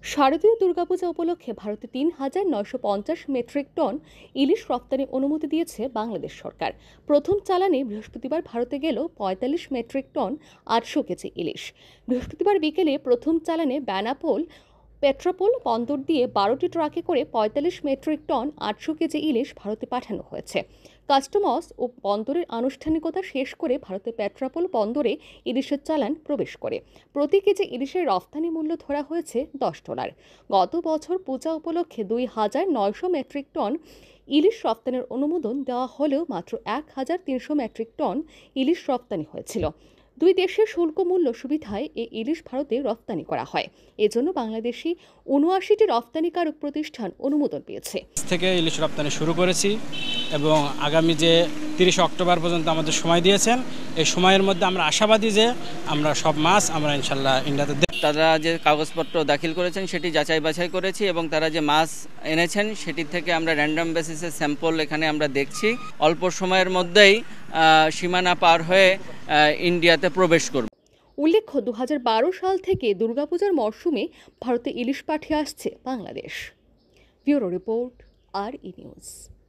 শারদীয় দুর্গাপূজা উপলক্ষে ভারতে ৩,৯৫০ মেট্রিক টন ইলিশ রপ্তানি অনুমতি দিয়েছে বাংলাদেশ সরকার। প্রথম চালানে বৃহস্পতিবার ভারতে গেল ৪৫ মেট্রিক টন ৮০০ কেজি ইলিশ। বৃহস্পতিবার বিকেলে প্রথম চালানে বেনাপোল পেট্রাপোল বন্দর দিয়ে ১২টি ট্রাকে করে ৪৫ মেট্রিক টন ৮০০ কেজি ইলিশ ভারতে পাঠানো হয়েছে। কাস্টমস ও বন্দরের আনুষ্ঠানিকতা শেষ করে ভারতের পেট্রাপোল বন্দরে ইলিশের চালান প্রবেশ করে। প্রতি কেজি ইলিশের রফতানি মূল্য ধরা হয়েছে $10। গত বছর পূজা উপলক্ষে ২,৯০০ মেট্রিক টন ইলিশ রপ্তানির অনুমোদন দেওয়া হলেও মাত্র ১,৩০০ মেট্রিক টন ইলিশ রপ্তানি হয়েছিল। দুই দেশের শুল্ক মূল্য সুবিধায় এই ইলিশ ভারতে রপ্তানি করা হয়। এজন্য বাংলাদেশি ৭৯টি রপ্তানিকারক প্রতিষ্ঠান অনুমোদন পেয়েছে। থেকে ইলিশ রপ্তানি শুরু করেছি এবং আগামী যে ৩০ অক্টোবর পর্যন্ত আমাদের সময় দিয়েছেন, এই সময়ের মধ্যে আমরা আশাবাদী যে আমরা সব মাছ আমরা ইনশাল্লাহ ইন্ডিয়াতে। তারা যে কাগজপত্র দাখিল করেছেন সেটি যাচাই বাছাই করেছি এবং তারা যে মাছ এনেছেন সেটির থেকে আমরা র্যান্ডম বেসিসে স্যাম্পল এখানে আমরা দেখছি। অল্প সময়ের মধ্যেই সীমানা পার হয়ে ইন্ডিয়াতে প্রবেশ করবে। উল্লেখ্য, ২০১২ সাল থেকে দুর্গাপূজার মরশুমে ভারতে ইলিশ পাঠিয়ে আসছে Bangladesh. Bureau report, RE news.